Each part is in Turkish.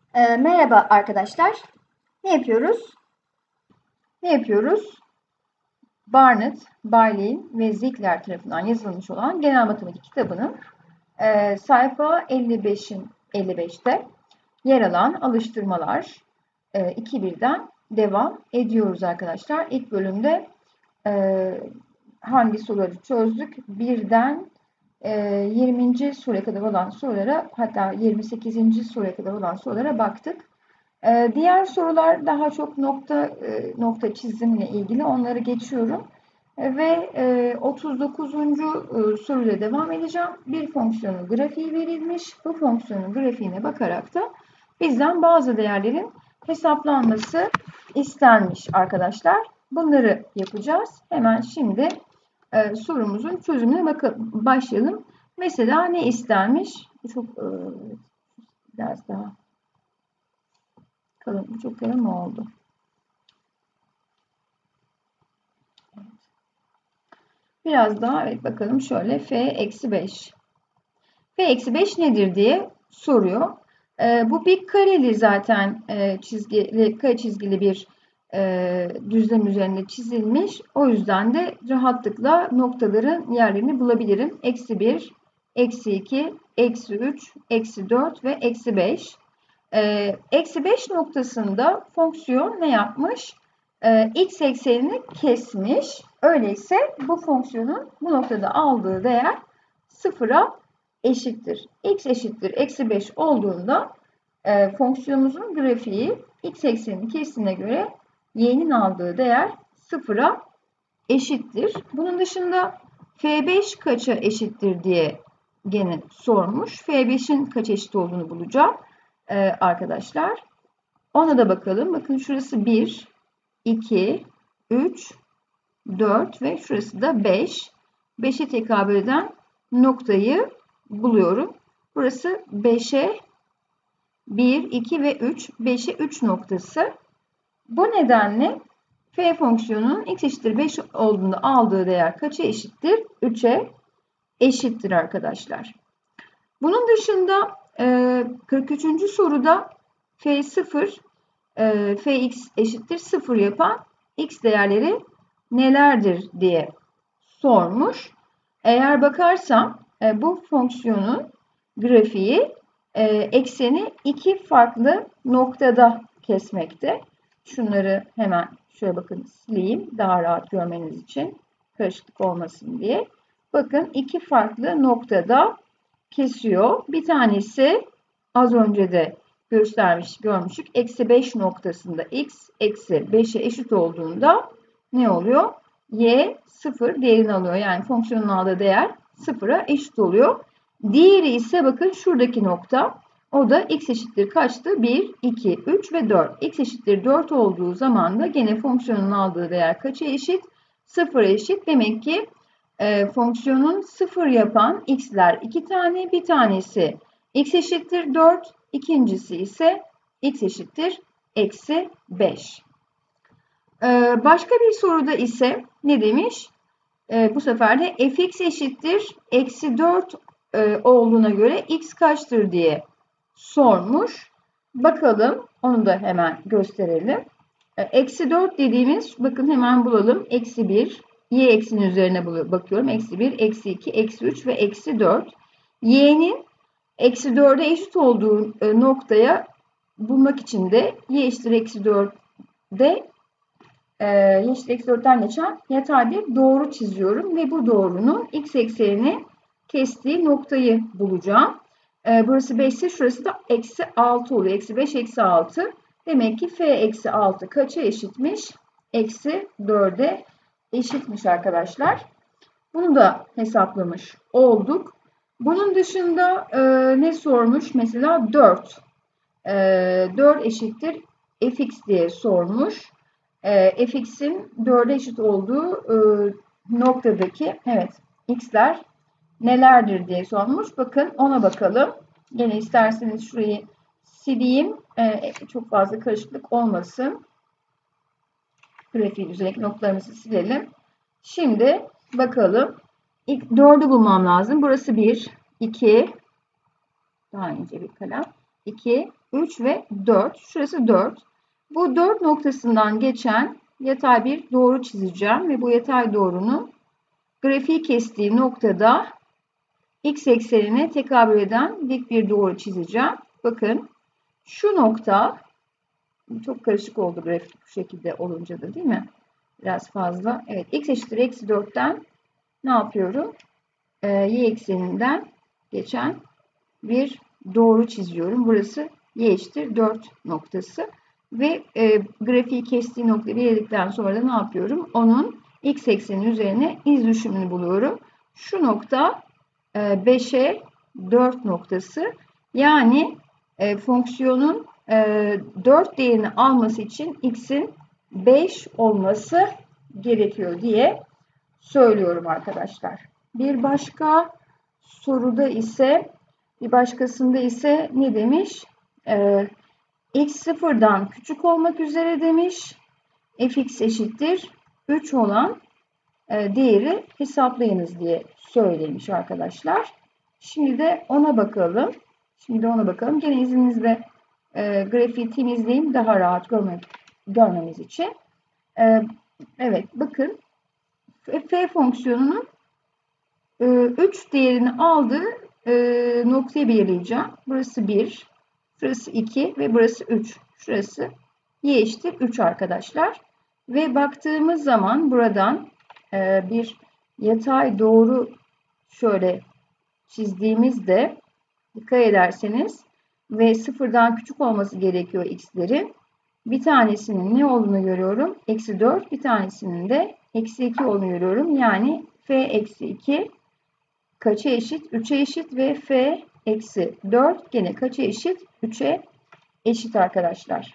Merhaba arkadaşlar. Ne yapıyoruz? Barnett, Bailey ve Ziegler tarafından yazılmış olan Genel Matematik kitabının sayfa 55'te yer alan alıştırmalar 2-1'den devam ediyoruz arkadaşlar. İlk bölümde hangi soruları çözdük? 1'den 20. soruya kadar olan sorulara, hatta 28. soruya kadar olan sorulara baktık. Diğer sorular daha çok nokta çizimle ilgili, onları geçiyorum. Ve 39. soruyla devam edeceğim. Bir fonksiyonun grafiği verilmiş. Bu fonksiyonun grafiğine bakarak da bizden bazı değerlerin hesaplanması istenmiş arkadaşlar. Bunları yapacağız. Hemen şimdi sorumuzun çözümüne başlayalım. Mesela ne istenmiş? Bu çok biraz daha kalın, bu çok kalın mı oldu? Evet. Biraz daha bakalım şöyle f-5. f-5 nedir diye soruyor. Bu bir kareli zaten kare çizgili bir düzlem üzerinde çizilmiş. O yüzden de rahatlıkla noktaların yerlerini bulabilirim. -1, -2, -3, -4 ve -5. -5 noktasında fonksiyon ne yapmış? X eksenini kesmiş. Öyleyse bu fonksiyonun bu noktada aldığı değer 0'a eşittir. X eşittir -5 olduğunda fonksiyonumuzun grafiği x ekseninin kestiğine göre y'nin aldığı değer 0'a eşittir. Bunun dışında f5 kaça eşittir diye gene sormuş. f5'in kaç eşit olduğunu bulacağım arkadaşlar. Ona da bakalım. Bakın şurası 1, 2, 3, 4 ve şurası da 5. 5'e tekabül eden noktayı buluyorum. Burası 5'e 1, 2 ve 3. 5'e 3 noktası. Bu nedenle f fonksiyonunun x eşittir 5 olduğunda aldığı değer kaça eşittir? 3'e eşittir arkadaşlar. Bunun dışında 43. soruda f0 fx eşittir 0 yapan x değerleri nelerdir diye sormuş. Eğer bakarsam bu fonksiyonun grafiği ekseni iki farklı noktada kesmekte. Şunları hemen şöyle bakın sileyim daha rahat görmeniz için, karışıklık olmasın diye. Bakın iki farklı noktada kesiyor. Bir tanesi az önce de görmüştük. -5 noktasında x -5'e eşit olduğunda ne oluyor? Y 0 değerini alıyor. Yani fonksiyonun aldığı değer 0'a eşit oluyor. Diğeri ise bakın şuradaki nokta. O da x eşittir kaçtı? 1, 2, 3 ve 4. X eşittir 4 olduğu zaman da gene fonksiyonun aldığı değer kaça eşit? 0'a eşit. Demek ki fonksiyonun 0 yapan x'ler 2 tane. Bir tanesi x eşittir 4. İkincisi ise x eşittir -5. Başka bir soruda ise ne demiş? Bu sefer de fx eşittir -4 olduğuna göre x kaçtır diye sormuş. Bakalım, onu da hemen gösterelim. -4 dediğimiz, bakın hemen bulalım. -1, y eksinin üzerine bakıyorum. -1, -2, -3 ve -4. Y'nin -4'e eşit olduğu noktaya bulmak için de y eşittir -4'de y eşittir -4'ten geçen yatay bir doğru çiziyorum ve bu doğrunun x eksenini kestiği noktayı bulacağım. Burası 5 ise şurası da -6 oluyor. -5, -6. Demek ki f-6 kaça eşitmiş? -4'e eşitmiş arkadaşlar. Bunu da hesaplamış olduk. Bunun dışında ne sormuş? Mesela 4. 4 eşittir fx diye sormuş. Fx'in 4'e eşit olduğu noktadaki x'ler nelerdir diye sormuş. Bakın ona bakalım. Gene isterseniz şurayı sileyim. Çok fazla karışıklık olmasın. Grafiğin üzerindeki noktalarımızı silelim. Şimdi bakalım. İlk 4'ü bulmam lazım. Burası 1, 2, daha ince bir kalem. 2, 3 ve 4. Şurası 4. Bu 4 noktasından geçen yatay bir doğru çizeceğim ve bu yatay doğrunun grafiği kestiği noktada x eksenine tekabül eden dik bir doğru çizeceğim. Bakın şu nokta, çok karışık oldu grafik bu şekilde olunca da değil mi? Biraz fazla. Evet, x eşittir eksi 4'ten ne yapıyorum? Y ekseninden geçen bir doğru çiziyorum. Burası y eşittir 4 noktası. Ve grafiği kestiği noktayı belirledikten sonra da ne yapıyorum? Onun x ekseni üzerine iz düşümünü buluyorum. Şu nokta 5'e 4 noktası. Yani fonksiyonun 4 değerini alması için x'in 5 olması gerekiyor diye söylüyorum arkadaşlar. Bir başkasında ise ne demiş? X sıfırdan küçük olmak üzere demiş. Fx eşittir 3 olan değeri hesaplayınız diye söylemiş arkadaşlar. Şimdi de ona bakalım. Gene izninizle grafiği temizleyeyim daha rahat görmemiz için. Evet, bakın f fonksiyonunun 3 değerini aldığı noktayı belirleyeceğim. Burası 1, burası 2 ve burası 3. Şurası y eşittir 3 arkadaşlar. Ve baktığımız zaman buradan bir yatay doğru şöyle çizdiğimizde dikkat ederseniz ve sıfırdan küçük olması gerekiyor x'lerin. Bir tanesinin ne olduğunu görüyorum? Eksi 4. Bir tanesinin de eksi 2 olduğunu görüyorum. Yani f eksi 2 kaça eşit? 3'e eşit ve f eksi 4 gene kaça eşit? 3'e eşit arkadaşlar.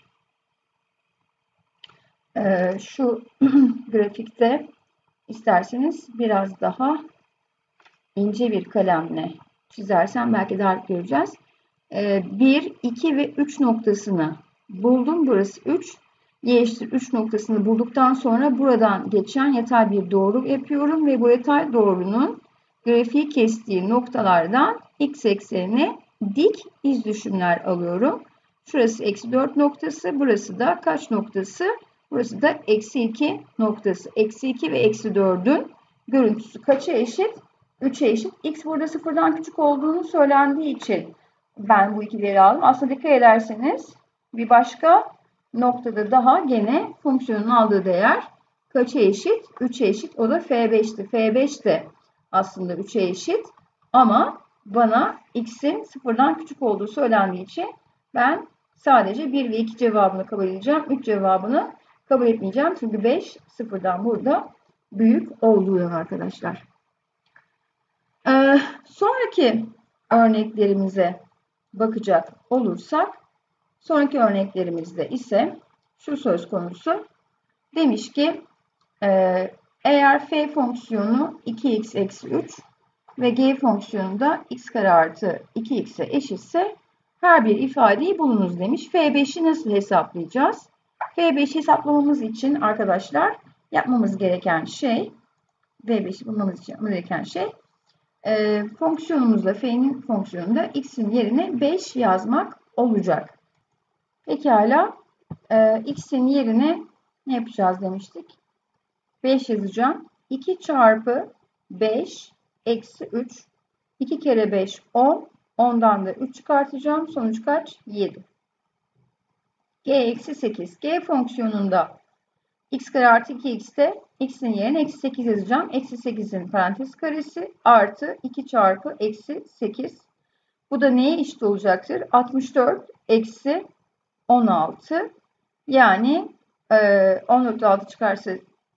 Şu grafikte isterseniz biraz daha ince bir kalemle çizersem belki daha göreceğiz. 1, 2 ve 3 noktasını buldum. Burası 3. Y eşittir 3 noktasını bulduktan sonra buradan geçen yatay bir doğru yapıyorum ve bu yatay doğrunun grafiği kestiği noktalardan x eksenine dik iz düşümler alıyorum. Şurası eksi 4 noktası. Burası da kaç noktası? Burası da eksi 2 noktası. Eksi 2 ve eksi 4'ün görüntüsü kaça eşit? 3'e eşit. X burada sıfırdan küçük olduğunu söylendiği için ben bu ikileri aldım. Aslında dikkat ederseniz bir başka noktada daha gene fonksiyonun aldığı değer kaça eşit? 3'e eşit. O da f5'ti. f5 de aslında 3'e eşit. Ama bana x'in sıfırdan küçük olduğu söylendiği için ben sadece 1 ve 2 cevabını kabul edeceğim. 3 cevabını kabul etmeyeceğim. Çünkü 5 sıfırdan burada büyük olduğu arkadaşlar. Sonraki örneklerimize bakacak olursak, sonraki örneklerimizde ise şu söz konusu. Demiş ki eğer f fonksiyonu 2x eksi 3 ve g fonksiyonu da x kare artı 2x'e eşitse her bir ifadeyi bulunuz demiş. f5'i nasıl hesaplayacağız? f5'i hesaplamamız için arkadaşlar yapmamız gereken şey, f5'i bulmamız için yapmamız gereken şey fonksiyonumuzda f'nin fonksiyonunda x'in yerine 5 yazmak olacak. Pekala x'in yerine ne yapacağız demiştik? 5 yazacağım. 2 çarpı 5 eksi 3. 2 kere 5 10. 10'dan da 3 çıkartacağım. Sonuç kaç? 7. G eksi 8. G fonksiyonunda x kare artı 2x'te x'in yerine eksi 8 yazacağım. Eksi 8'in parantez karesi artı 2 çarpı eksi 8. Bu da neye eşit olacaktır? 64 eksi 16. Yani 14 6 çıkarsa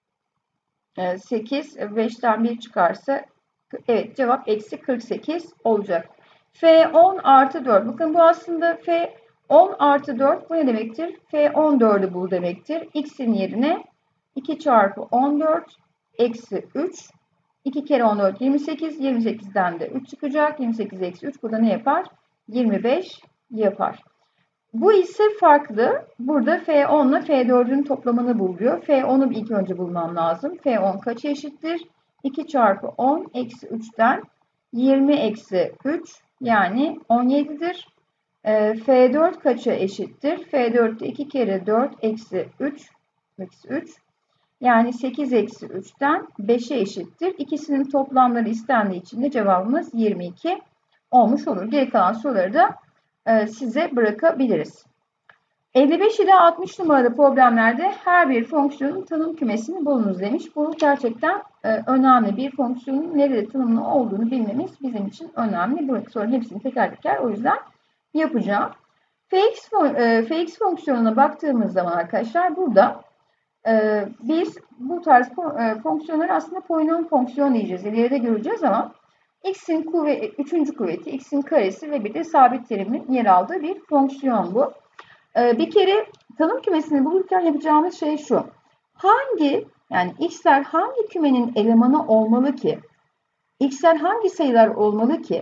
8, 5'ten 1 çıkarsa evet cevap eksi 48 olacak. F10 artı 4. Bakın bu aslında F10 artı 4 bu ne demektir? F14'ü bul demektir. X'in yerine 2 çarpı 14 eksi 3. 2 kere 14 28. 28'den de 3 çıkacak. 28 eksi 3 bu da ne yapar? 25 yapar. Bu ise farklı. Burada F10 ile F4'ün toplamını buluyor. F10'u ilk önce bulmam lazım. F10 kaça eşittir? 2 çarpı 10 eksi 3'ten 20 eksi 3 yani 17'dir. F4 kaça eşittir? F4'te 2 kere 4 eksi 3 eksi 3. Yani 8 eksi 3'ten 5'e eşittir. İkisinin toplamları istendiği için de cevabımız 22 olmuş olur. Geri kalan soruları da size bırakabiliriz. 55 ile 60 numaralı problemlerde her bir fonksiyonun tanım kümesini bulunuz demiş. Bu gerçekten önemli. Bir fonksiyonun nerede tanımlı olduğunu bilmemiz bizim için önemli. Bu sorunun hepsini teker teker o yüzden yapacağım. Fx fonksiyonuna baktığımız zaman arkadaşlar burada biz bu tarz fonksiyonları aslında polinom fonksiyon diyeceğiz. İleride göreceğiz ama x'in üçüncü kuvveti, x'in karesi ve bir de sabit terimin yer aldığı bir fonksiyon bu. Bir kere tanım kümesini bulurken yapacağımız şey şu. Yani x'ler hangi kümenin elemanı olmalı ki? X'ler hangi sayılar olmalı ki?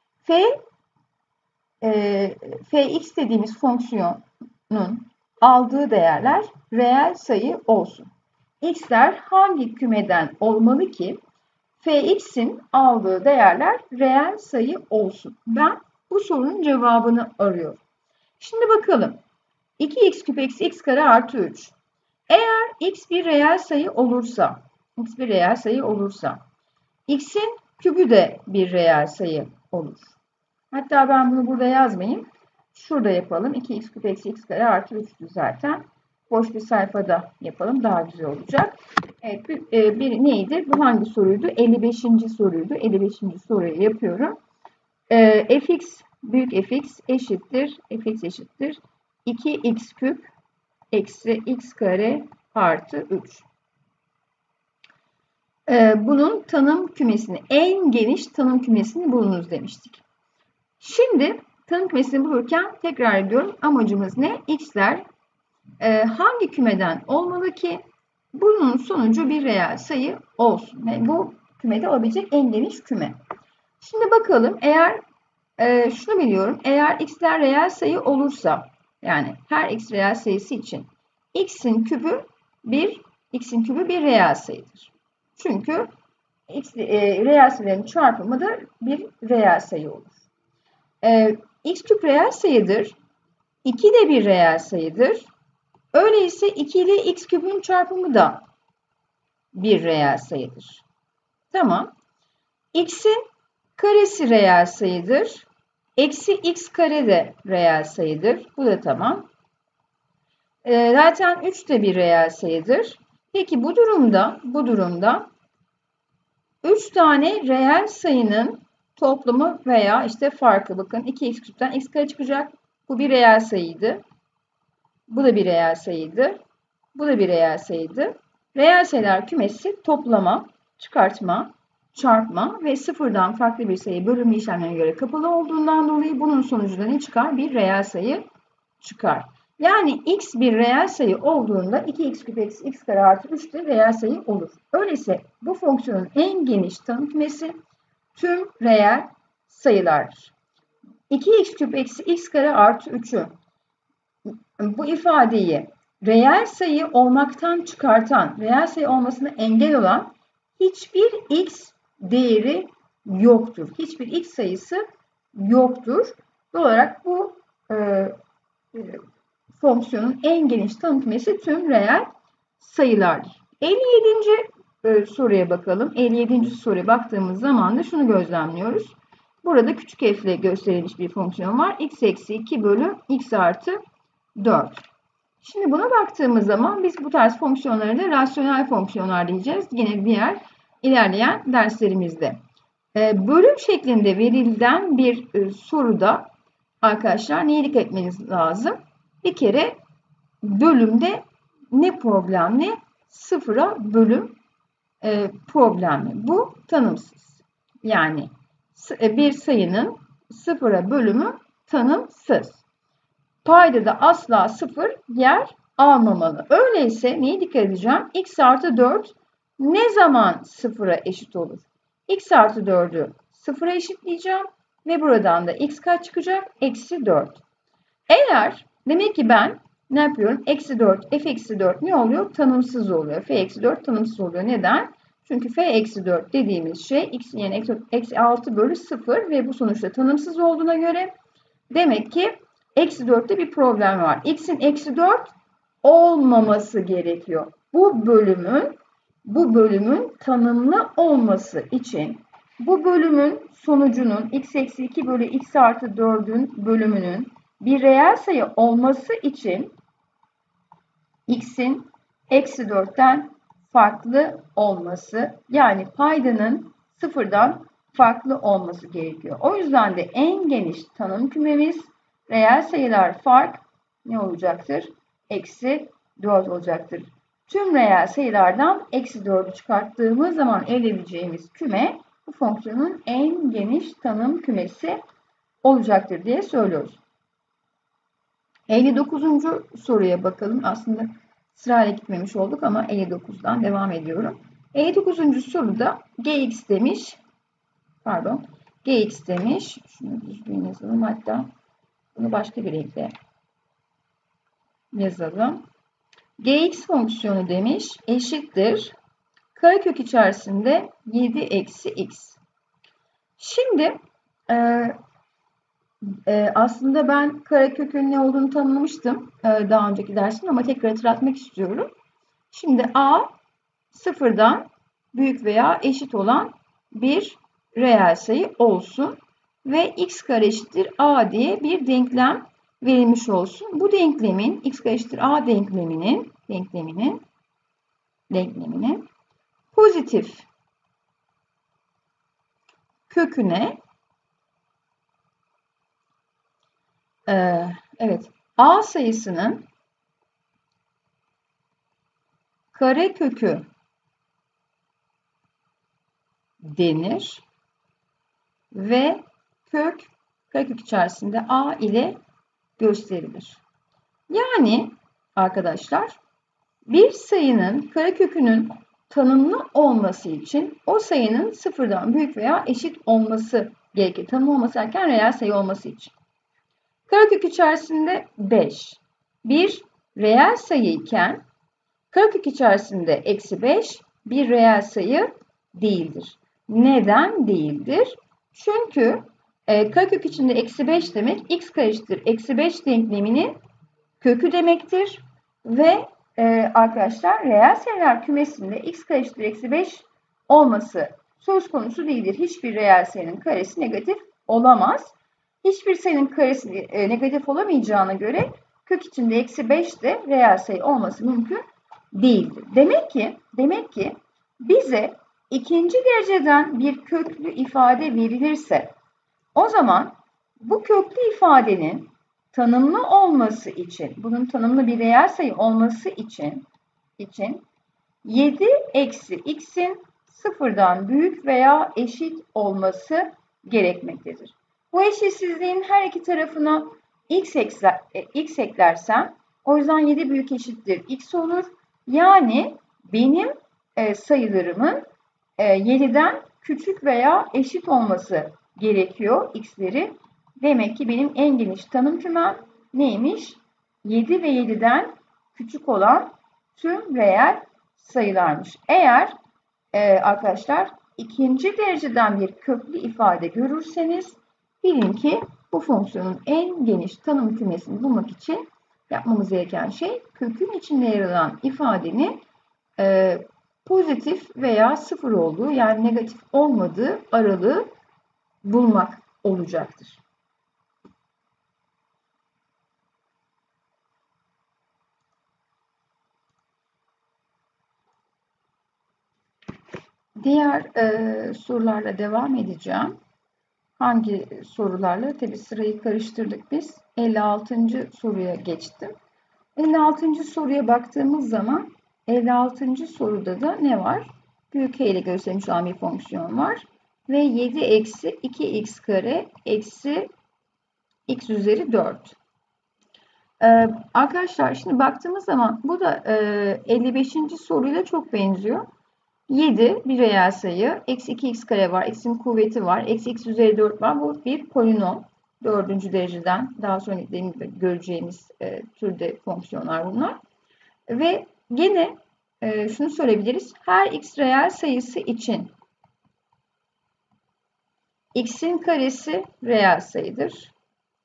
Fx dediğimiz fonksiyonun aldığı değerler reel sayı olsun. X'ler hangi kümeden olmalı ki Fx'in aldığı değerler reel sayı olsun? Ben bu sorunun cevabını arıyorum. Şimdi bakalım. 2x küp eksi x kare artı 3. Eğer x bir reel sayı olursa, x'in kübü de bir reel sayı olur. Hatta ben bunu burada yazmayayım. Şurada yapalım. 2x küp eksi x kare artı 3'tü zaten. Boş bir sayfada yapalım. Daha güzel olacak. Evet, bir neydi? Bu hangi soruydu? 55. soruydu. 55. soruyu yapıyorum. Fx büyük fx eşittir. Fx eşittir. 2x küp eksi x kare artı 3. Bunun tanım kümesini, en geniş tanım kümesini bulunuz demiştik. Şimdi tanım kümesini bulurken tekrar ediyorum. Amacımız ne? X'ler hangi kümeden olmalı ki bunun sonucu bir reel sayı olsun. Yani bu kümede olabilecek en geniş küme. Şimdi bakalım, eğer şunu biliyorum. Eğer x'ler reel sayı olursa, yani her x reel sayısı için x'in kübü bir reel sayıdır. Çünkü reel sayıların çarpımı da bir reel sayı olur. X küp reel sayıdır. 2 de bir reel sayıdır. Öyleyse 2 ile x küpün çarpımı da bir reel sayıdır. Tamam. X'in karesi reel sayıdır. Eksi x kare de reel sayıdır. Bu da tamam. Zaten 3 de bir reel sayıdır. Peki bu durumda 3 tane reel sayının toplamı veya işte farkı, bakın 2x küpten x kare çıkacak. Bu bir reel sayıydı. Bu da bir reel sayıydı. Bu da bir reel sayıydı. Reel sayılar kümesi toplama, çıkartma, çarpma ve sıfırdan farklı bir sayı bölünme işlemlerine göre kapalı olduğundan dolayı bunun sonucunda ne çıkar? Bir reel sayı çıkar. Yani x bir reel sayı olduğunda 2x küp eksi x kare artı 3 de reel sayı olur. Öyleyse bu fonksiyonun en geniş tanım kümesi tüm reel sayılardır. 2x küp eksi x kare artı 3'ü bu ifadeyi reel sayı olmaktan çıkartan, reel sayı olmasına engel olan hiçbir x değeri yoktur. Hiçbir x sayısı yoktur. Doğal olarak bu fonksiyonun en geniş tanım kümesi tüm reel sayılardır. 57. soruya bakalım. 57. soruya baktığımız zaman da şunu gözlemliyoruz. Burada küçük f ile gösterilmiş bir fonksiyon var. X eksi 2 bölü x artı 4. Şimdi buna baktığımız zaman biz bu tarz fonksiyonları da rasyonel fonksiyonlar diyeceğiz. Yine diğer ilerleyen derslerimizde. Bölüm şeklinde verilen bir soruda arkadaşlar neye dikkat etmeniz lazım? Bir kere bölümde ne problemli? Sıfıra bölüm problemli. Bu tanımsız. Yani bir sayının sıfıra bölümü tanımsız. Payda da asla sıfır yer almamalı. Öyleyse neye dikkat edeceğim? X artı 4 ne zaman sıfıra eşit olur? X artı 4'ü sıfıra eşitleyeceğim ve buradan da x kaç çıkacak? Eksi 4. Eğer demek ki ben ne yapıyorum? Eksi 4, f eksi 4 ne oluyor? Tanımsız oluyor. F eksi 4 tanımsız oluyor. Neden? Çünkü f eksi 4 dediğimiz şey x'in yani eksi 6 bölü 0 ve bu sonuçta tanımsız olduğuna göre demek ki Eksi 4'te bir problem var. X'in eksi 4 olmaması gerekiyor. Bu bölümün tanımlı olması için bu bölümün sonucunun x eksi 2 bölü x artı 4'ün bölümünün bir reel sayı olması için x'in eksi 4'ten farklı olması, yani paydanın sıfırdan farklı olması gerekiyor. O yüzden de en geniş tanım kümemiz reel sayılar fark ne olacaktır? Eksi 4 olacaktır. Tüm reel sayılardan eksi 4'ü çıkarttığımız zaman elde edeceğimiz küme bu fonksiyonun en geniş tanım kümesi olacaktır diye söylüyoruz. 59. soruya bakalım. Aslında sırayla gitmemiş olduk ama 59'dan devam ediyorum. 59. soruda gx demiş. Pardon. Gx demiş. Şunu düzgün yazalım. Hatta bunu başka bir renkle yazalım. Gx fonksiyonu demiş. Eşittir. Karekök içerisinde 7 eksi x. Şimdi aslında ben karekökün ne olduğunu tanımlamıştım daha önceki dersimde ama tekrar hatırlatmak istiyorum. Şimdi a sıfırdan büyük veya eşit olan bir reel sayı olsun ve x kare eşittir a diye bir denklem verilmiş olsun. Bu denklemin x kare eşittir a denkleminin pozitif köküne evet, a sayısının karekökü denir ve karekök içerisinde a ile gösterilir. Yani arkadaşlar bir sayının karekökünün tanımlı olması için o sayının sıfırdan büyük veya eşit olması gerekir. Tanımlı olması derken reel sayı olması için. Karekök içerisinde 5 bir reel sayı iken karekök içerisinde eksi 5 bir reel sayı değildir. Neden değildir? Çünkü karekök içinde eksi 5 demek x kare eşittir eksi 5 denkleminin kökü demektir. Ve arkadaşlar reel sayılar kümesinde x kare eşittir eksi 5 olması söz konusu değildir. Hiçbir reel sayının karesi negatif olamaz. Hiçbir sayının karesi negatif olamayacağına göre kök içinde eksi 5 de reel sayı olması mümkün değildir. Demek ki bize ikinci dereceden bir köklü ifade verilirse o zaman bu köklü ifadenin tanımlı olması için, bunun tanımlı bir reel sayı olması için 7 eksi x'in sıfırdan büyük veya eşit olması gerekmektedir. Bu eşitsizliğin her iki tarafına x eklersem o yüzden 7 büyük eşittir x olur. Yani benim sayılarımın 7'den küçük veya eşit olması gerekiyor x'leri. Demek ki benim en geniş tanım kümem neymiş? 7 ve 7'den küçük olan tüm reel sayılarmış. Eğer arkadaşlar ikinci dereceden bir köklü ifade görürseniz bilin ki bu fonksiyonun en geniş tanım kümesini bulmak için yapmamız gereken şey kökün içinde yer alan ifadenin pozitif veya sıfır olduğu, yani negatif olmadığı aralığı bulmak olacaktır. Diğer sorularla devam edeceğim. Hangi sorularla? Tabii sırayı karıştırdık biz. 56. soruya geçtim. 56. soruya baktığımız zaman 56. soruda da ne var? Büyük H ile gösterilmiş olan bir fonksiyon var. Ve 7 eksi 2x kare eksi x üzeri 4. Arkadaşlar şimdi baktığımız zaman bu da 55. soruyla çok benziyor. 7 bir reel sayı. Eksi 2x kare var. X'in kuvveti var. Eksi x üzeri 4 var. Bu bir polinom. 4. dereceden daha sonra göreceğimiz türde fonksiyonlar bunlar. Ve gene şunu söyleyebiliriz. Her x reel sayısı için x'in karesi reel sayıdır.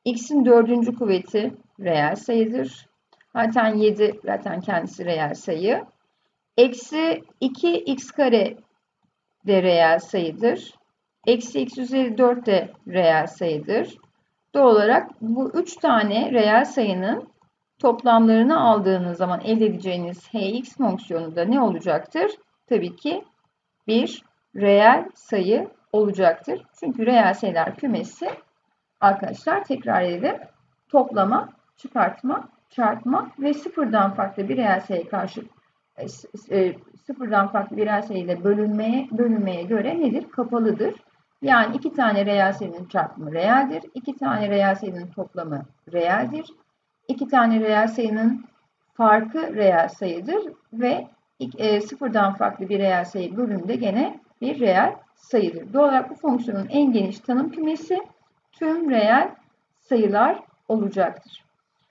X'in 4. kuvveti reel sayıdır. Zaten 7 zaten kendisi reel sayı. Eksi 2x kare de reel sayıdır. Eksi x üzeri 4 de reel sayıdır. Doğal olarak bu 3 tane reel sayının toplamlarını aldığınız zaman elde edeceğiniz hx fonksiyonu da ne olacaktır? Tabii ki bir reel sayı olacaktır. Çünkü reel sayılar kümesi arkadaşlar tekrar edelim. Toplama, çıkartma, çarpma ve sıfırdan farklı bir reel sayı karşı sıfırdan farklı bir reel sayı ile bölünmeye göre nedir? Kapalıdır. Yani iki tane reel sayının çarpımı reeldir. İki tane reel sayının toplamı reeldir. İki tane reel sayının farkı reel sayıdır ve sıfırdan farklı bir reel sayı bölümünde gene bir reel sayıdır. Doğal olarak bu fonksiyonun en geniş tanım kümesi tüm reel sayılar olacaktır.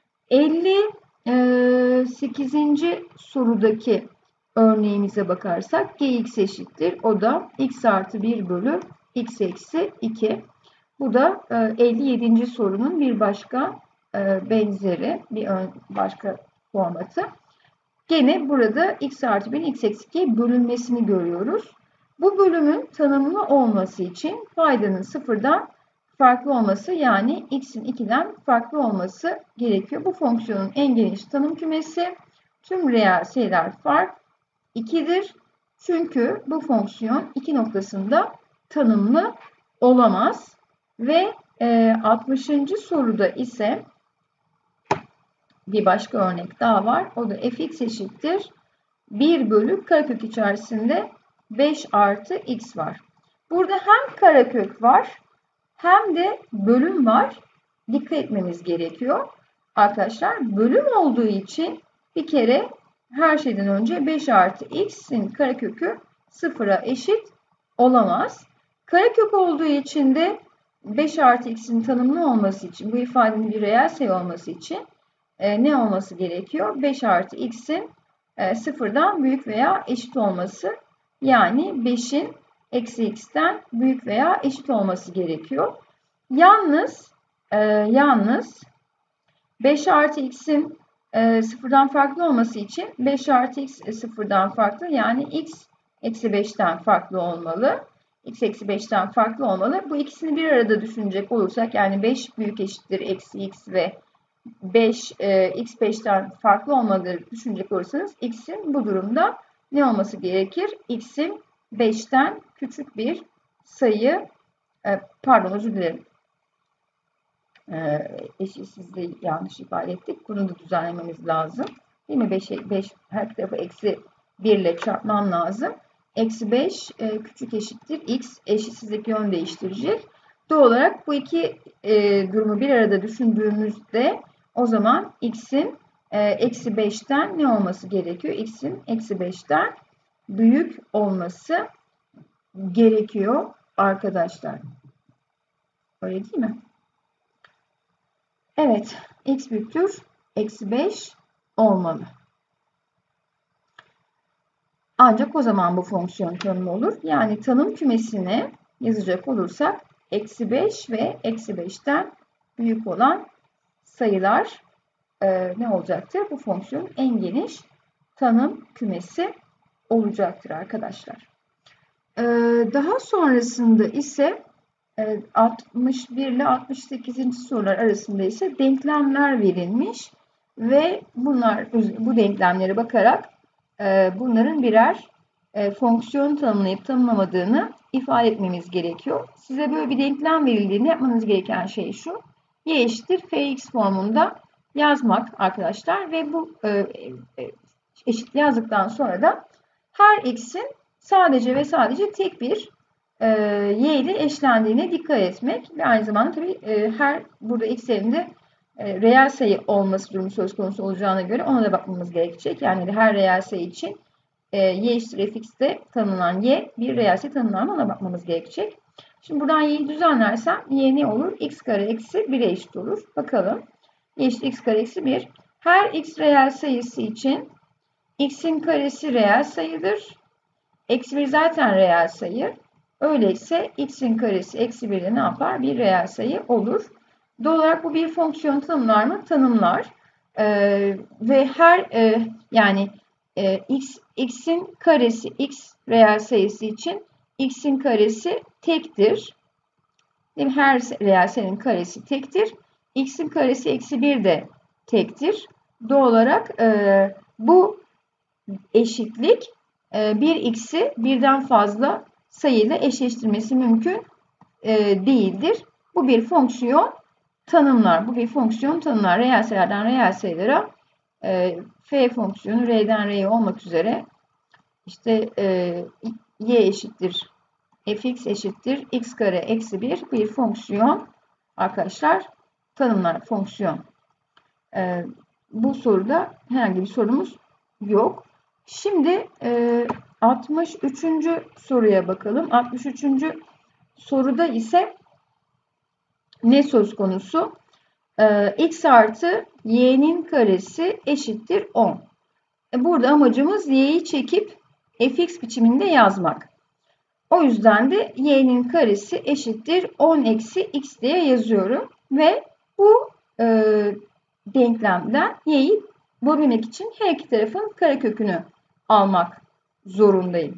58. sorudaki örneğimize bakarsak gx eşittir. O da x artı 1 bölü x eksi 2. Bu da 57. sorunun bir başka benzeri, bir başka formatı. Gene burada x artı 1 x eksi 2'ye bölünmesini görüyoruz. Bu bölümün tanımlı olması için paydanın sıfırdan farklı olması yani x'in 2'den farklı olması gerekiyor. Bu fonksiyonun en geniş tanım kümesi tüm reel sayılar fark 2'dir. Çünkü bu fonksiyon 2 noktasında tanımlı olamaz. Ve 60. soruda ise bir başka örnek daha var. O da fx eşittir 1 bölü karekök içerisinde 5 artı x var. Burada hem karekök var hem de bölüm var. Dikkat etmemiz gerekiyor. Arkadaşlar bölüm olduğu için bir kere her şeyden önce 5 artı x'in karekökü 0'a eşit olamaz. Karekök olduğu için de 5 artı x'in tanımlı olması için bu ifadenin bir reel sayı olması için ne olması gerekiyor? 5 artı x'in sıfırdan büyük veya eşit olması yani 5'in eksi x'ten büyük veya eşit olması gerekiyor. Yalnız 5 artı x'in sıfırdan farklı olması için 5 artı x sıfırdan farklı yani x eksi 5'ten farklı olmalı. X eksi 5'ten farklı olmalı. Bu ikisini bir arada düşünecek olursak yani 5 büyük eşittir eksi x ve 5 x 5'ten farklı olmadığını düşünecek olursanız x'in bu durumda ne olması gerekir? X'in 5'ten küçük bir sayı pardon özür dilerim. Eşitsizliği yanlış ifade ettik. Bunu da düzenlememiz lazım. Değil mi? 5 her tarafı eksi 1 ile çarpmam lazım. Eksi 5 küçük eşittir x eşitsizlik yön değiştirecek. Doğal olarak bu iki durumu bir arada düşündüğümüzde o zaman x'in eksi 5'ten ne olması gerekiyor? X'in eksi 5'ten büyük olması gerekiyor arkadaşlar. Öyle değil mi? Evet, x büyüktür eksi 5 olmalı. Ancak o zaman bu fonksiyon tanımlı olur. Yani tanım kümesine yazacak olursak eksi 5 ve eksi 5'ten büyük olan sayılar ne olacaktır? Bu fonksiyonun en geniş tanım kümesi olacaktır arkadaşlar. Daha sonrasında ise 61 ile 68. sorular arasında ise denklemler verilmiş ve bu denklemlere bakarak bunların birer fonksiyon tanımlayıp tanımlamadığını ifade etmemiz gerekiyor. Size böyle bir denklem verildiğinde yapmanız gereken şey şu. Y eşittir fx formunda yazmak arkadaşlar ve bu eşit yazdıktan sonra da her x'in sadece ve sadece tek bir y ile eşlendiğine dikkat etmek ve aynı zamanda tabii her burada x yerinde reel sayı olması durumu söz konusu olacağına göre ona da bakmamız gerekecek. Yani her reel sayı için y eşittir fx'te tanımlanan y bir reel sayı tanımlar mı ona bakmamız gerekecek. Şimdi buradan y'yi düzenlersem y ne olur? X kare eksi 1'e eşit olur. Bakalım. Y eşittir x kare eksi 1. Her x reel sayısı için x'in karesi reel sayıdır. Eksi 1 zaten reel sayı. Öyleyse x'in karesi eksi 1'de ne yapar? Bir reel sayı olur. Doğal olarak bu bir fonksiyon tanımlar mı? Tanımlar. Ve her yani x'in karesi x reel sayısı için x'in karesi tektir. Değil mi? Her reel sayının karesi tektir. X'in karesi eksi 1 de tektir. Doğal olarak bu eşitlik bir x'i birden fazla sayıyla eşleştirmesi mümkün değildir. Bu bir fonksiyon tanımlar. Bu bir fonksiyon tanımlar. Reel sayılardan reel sayılara f fonksiyonu r'den r'ye olmak üzere işte y eşittir fx eşittir x kare eksi 1 fonksiyon arkadaşlar tanımlar fonksiyon. Bu soruda herhangi bir sorumuz yok. Şimdi 63. soruya bakalım. 63. soruda ise ne söz konusu? X artı y'nin karesi eşittir 10. Burada amacımız y'yi çekip fx biçiminde yazmak. O yüzden de y'nin karesi eşittir 10 eksi x diye yazıyorum. Ve bu denklemden y'yi bulabilmek için her iki tarafın karekökünü almak zorundayım.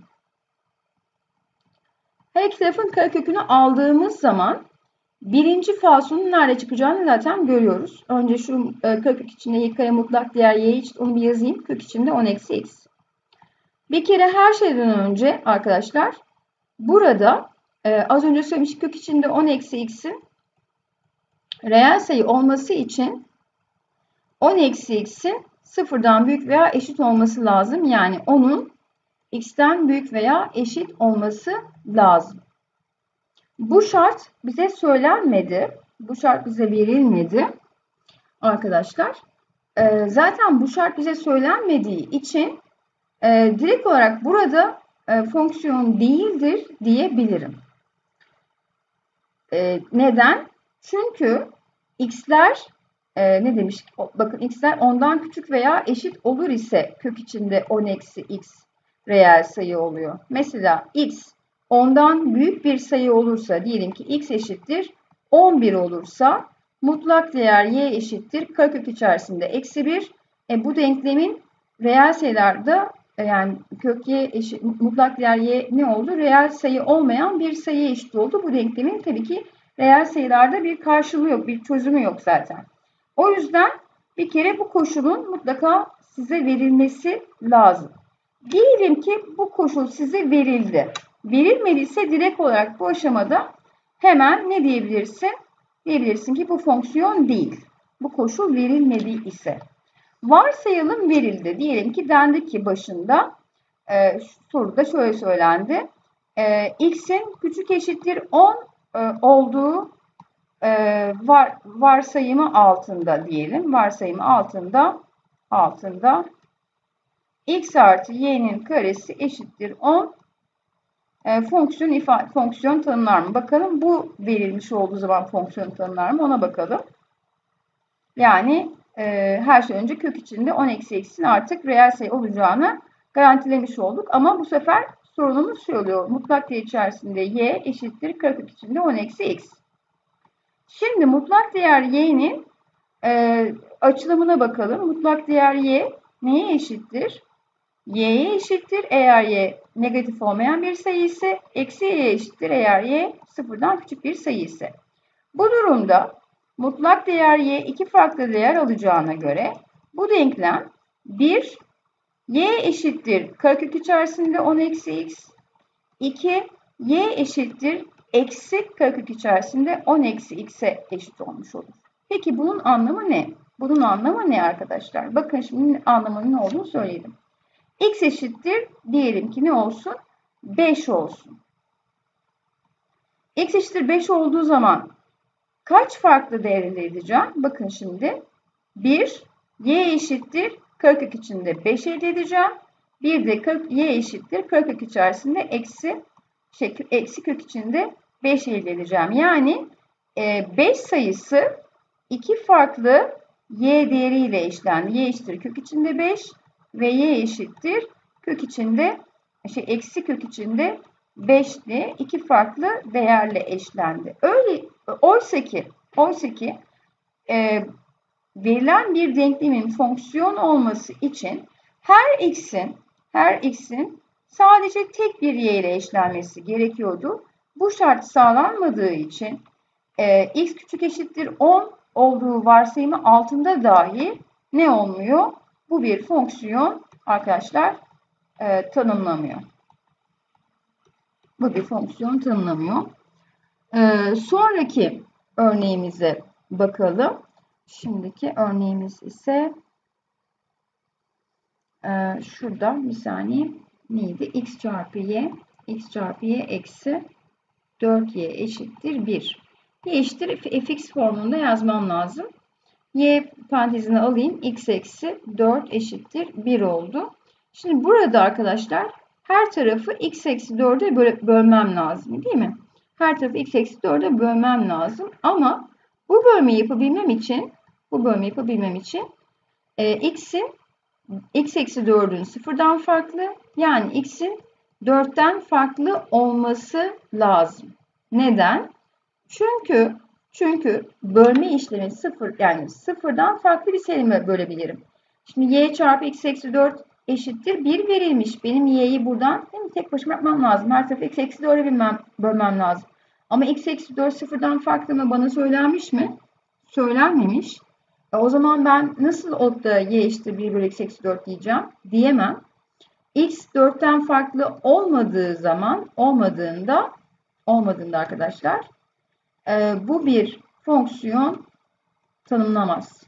Her iki tarafın karekökünü aldığımız zaman birinci falsonun nerede çıkacağını zaten görüyoruz. Önce şu karekök içinde y kare mutlak değer y eşit onu bir yazayım. Kök içinde 10 eksi x. Bir kere her şeyden önce arkadaşlar burada az önce söylemiştik kök içinde 10 eksi x'in reel sayı olması için 10 eksi x'in sıfırdan büyük veya eşit olması lazım. Yani 10'un x'ten büyük veya eşit olması lazım. Bu şart bize söylenmedi. Bu şart bize verilmedi arkadaşlar. Zaten bu şart bize söylenmediği için direkt olarak burada fonksiyon değildir diyebilirim. Neden? Çünkü x'ler ne demiş? Bakın x'ler 10'dan küçük veya eşit olur ise kök içinde 10 eksi x reel sayı oluyor. Mesela x 10'dan büyük bir sayı olursa diyelim ki x eşittir 11 olursa mutlak değer y eşittir karekök içerisinde eksi 1. Bu denklemin reel sayılarda yani kök y eşit, mutlak değer y ne oldu? Reel sayı olmayan bir sayıya eşit oldu. Bu denklemin tabii ki reel sayılarda bir karşılığı yok, bir çözümü yok zaten. O yüzden bir kere bu koşulun mutlaka size verilmesi lazım. Diyelim ki bu koşul size verildi. Verilmediyse direkt olarak bu aşamada hemen ne diyebilirsin? Diyebilirsin ki bu fonksiyon değil. Bu koşul verilmedi ise. Varsayalım verildi. Diyelim ki dendi ki başında soruda şöyle söylendi. X'in küçük eşittir 10 olduğu varsayımı altında diyelim. Varsayımı altında x artı y'nin karesi eşittir 10 fonksiyon tanımlar mı? Bakalım bu verilmiş olduğu zaman fonksiyon tanımlar mı? Ona bakalım. Yani her şey önce kök içinde 10 eksi x'in artık reel sayı olacağını garantilemiş olduk. Ama bu sefer sorunumuz şey oluyor. Mutlak değer içerisinde y eşittir karekök içinde 10 eksi x. Şimdi mutlak değer y'nin açılımına bakalım. Mutlak değer y neye eşittir? Y'ye eşittir eğer y negatif olmayan bir sayı ise, eksi y'ye eşittir eğer y sıfırdan küçük bir sayı ise. Bu durumda mutlak değer y iki farklı değer alacağına göre bu denklem 1 y eşittir karekök içerisinde 10 eksi x, 2 y eşittir eksi karekök içerisinde 10 eksi x'e eşit olmuş olur. Peki bunun anlamı ne? Bunun anlamı ne arkadaşlar? Bakın şimdi anlamının ne olduğunu söyleyelim. X eşittir diyelim ki ne olsun? 5 olsun. X eşittir 5 olduğu zaman kaç farklı değer elde edeceğim? Bakın şimdi 1 y eşittir karekök içinde 5 elde edeceğim. Bir de y eşittir karekök içerisinde eksi kök içinde 5 elde edeceğim. Yani 5 sayısı iki farklı y değeriyle eşlendi. Y eşittir kök içinde 5 ve y eşittir kök içinde eksi kök içinde 5'li iki farklı değerle eşlendi. Oysa ki verilen bir denklemin fonksiyon olması için her x'in sadece tek bir y ile eşlenmesi gerekiyordu. Bu şart sağlanmadığı için x küçük eşittir 10 olduğu varsayımı altında dahi ne olmuyor? Bu bir fonksiyon arkadaşlar tanımlamıyor. Bu bir fonksiyon tanımlamıyor. Sonraki örneğimize bakalım. Şimdiki örneğimiz ise şurada bir saniye neydi? X çarpı y eksi 4y eşittir 1. Y eşittir fx formunda yazmam lazım. Y parantezine alayım. X eksi 4 eşittir 1 oldu. Şimdi burada arkadaşlar her tarafı x eksi 4'e bölmem lazım değil mi? Her tarafı x eksi 4'e bölmem lazım. Ama bu bölmeyi yapabilmem için x'in x eksi 4'ün sıfırdan farklı yani x'in 4'ten farklı olması lazım. Neden? Çünkü bölme işlemi sıfır yani sıfırdan farklı bir sayıma bölebilirim. Şimdi y çarpı x eksi 4 eşittir 1 verilmiş. Benim y'yi buradan değil mi, tek başıma yapmam lazım. Her tarafı x eksi 4'e bölmem lazım. Ama x eksi 4 sıfırdan farklı mı bana söylenmiş mi? Söylenmemiş. O zaman ben nasıl olup da y eşittir 1 bölü x eksi 4 diyeceğim? Diyemem. X 4'ten farklı olmadığında arkadaşlar bu bir fonksiyon tanımlamaz.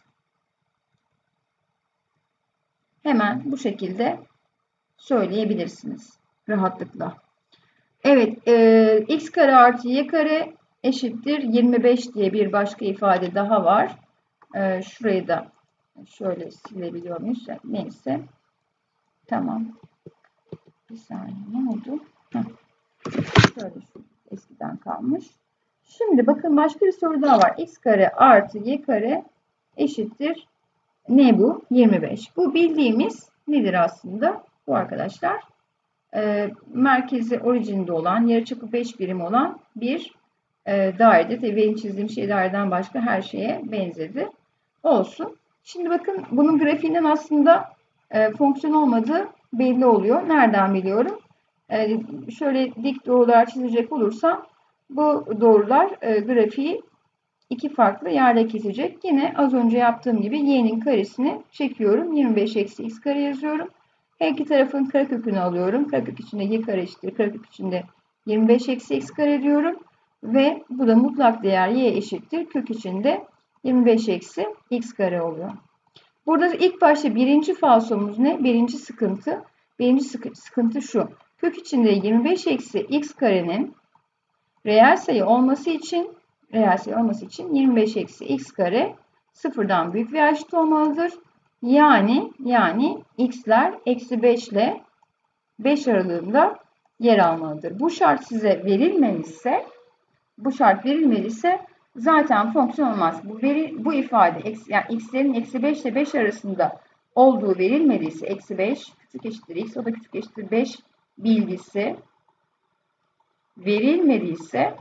Hemen bu şekilde söyleyebilirsiniz rahatlıkla. Evet, x kare artı y kare eşittir 25 diye bir başka ifade daha var. Şurayı da şöyle silebiliyor muyuz? Neyse. Tamam. Bir saniye ne oldu? Şöyle eskiden kalmış. Şimdi bakın başka bir soru daha var. X kare artı y kare eşittir ne bu? 25. Bu bildiğimiz nedir aslında? Bu arkadaşlar merkezi orijinde olan, yarıçapı 5 birim olan bir dairede. Tabii benim çizdiğim şey daireden başka her şeye benzedi. Olsun. Şimdi bakın bunun grafiğinden aslında fonksiyon olmadığı belli oluyor. Nereden biliyorum? Şöyle dik doğrular çizecek olursam bu doğrular grafiği iki farklı yerde kesecek. Yine az önce yaptığım gibi y'nin karesini çekiyorum. 25 eksi x kare yazıyorum. Her iki tarafın karekökünü alıyorum. Karekök içinde y kare eşittir. Karekök içinde 25 eksi x kare diyorum. Ve bu da mutlak değer y eşittir. Kök içinde 25 eksi x kare oluyor. Burada ilk başta birinci falsomuz ne? Birinci sıkıntı şu. Kök içinde 25 eksi x karenin reel sayı olması için 25 eksi x kare sıfırdan büyük veya eşit olmalıdır. Yani x'ler eksi 5 ile 5 aralığında yer almalıdır. Bu şart size verilmemişse zaten fonksiyon olmaz. Bu ifade yani x'lerin eksi 5 ile 5 arasında olduğu verilmediyse eksi 5 küçük eşittir x o da küçük eşittir 5 bilgisi verilmediyse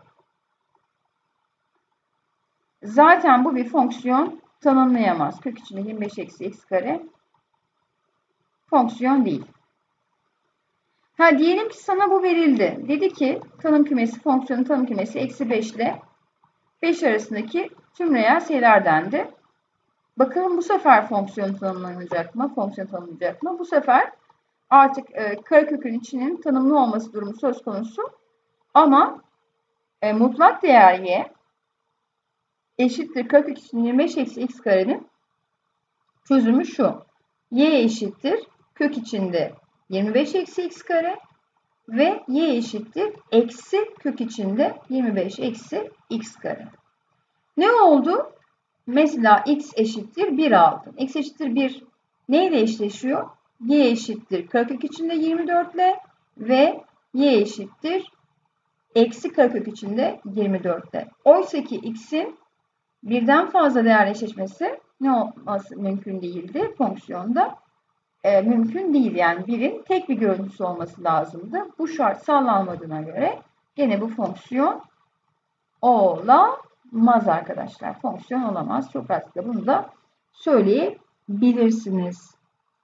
zaten bu bir fonksiyon tanımlayamaz. Kök içinde 25 eksi x kare fonksiyon değil. Diyelim ki sana bu verildi. Dedi ki fonksiyonun tanım kümesi eksi 5 ile 5 arasındaki tüm reel sayılardandı. Bakalım bu sefer fonksiyon tanımlanacak mı? Bu sefer artık karekökün içinin tanımlı olması durumu söz konusu. Ama mutlak değer y eşittir karekök için 25 eksi x karenin çözümü şu. Y eşittir kök içinde 25 eksi x kare ve y eşittir eksi kök içinde 25 eksi x kare. Ne oldu? Mesela x eşittir 1 aldım. X eşittir 1 neyle eşleşiyor? Y eşittir karekök içinde 24 ile ve y eşittir eksi karekök içinde 24 ile. Oysa ki x'in birden fazla değerle eşleşmesi ne olması mümkün değildi fonksiyonda. Mümkün değil yani birin tek bir görüntüsü olması lazımdı. Bu şart sağlanmadığına göre gene bu fonksiyon olamaz. olamaz arkadaşlar. Fonksiyon olamaz. Çok rahatlıkla bunu da söyleyebilirsiniz.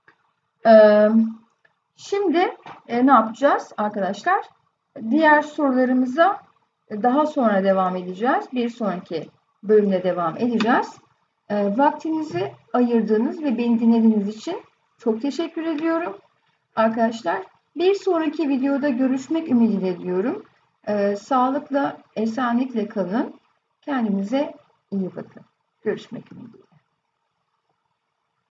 Şimdi ne yapacağız arkadaşlar? Diğer sorularımıza daha sonra devam edeceğiz. Bir sonraki bölümde devam edeceğiz. Vaktinizi ayırdığınız ve beni dinlediğiniz için çok teşekkür ediyorum. Arkadaşlar bir sonraki videoda görüşmek ümidiyle diyorum. Sağlıkla, esenlikle kalın. Kendinize iyi bakın. Görüşmek ümidiyle.